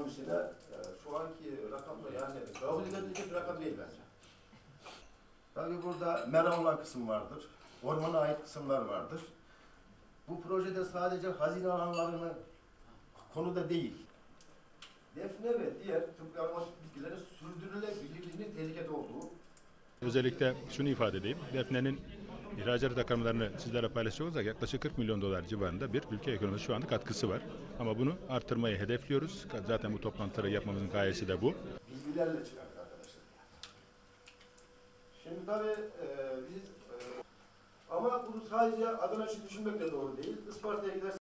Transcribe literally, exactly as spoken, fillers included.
ekonomisine e, şu anki rakamla yani kabul edilecek bir rakam değil bence. Tabii burada mera olan kısım vardır. Ormana ait kısımlar vardır. Bu projede sadece hazine alanlarını konuda değil, defne ve diğer tıbbi aromatik bitkilerin sürdürülebilirliğinin tehlikede olduğu. Özellikle şunu ifade edeyim. Defne'nin ihracat rakamlarını sizlere paylaşacak olursak yaklaşık kırk milyon dolar civarında bir ülke ekonomisine şu anda katkısı var. Ama bunu artırmayı hedefliyoruz. Zaten bu toplantıları yapmamızın gayesi de bu. Bilgilerle çıkardık arkadaşlar. Şimdi tabii e, biz e, ama bunu sadece Adana için düşünmek de doğru değil. Isparta'ya gidersek